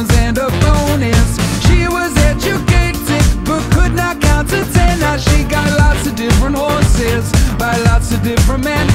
pounds and a bonus. She was educated but could not count to 10. Now she got lots of different horses by lots of different men.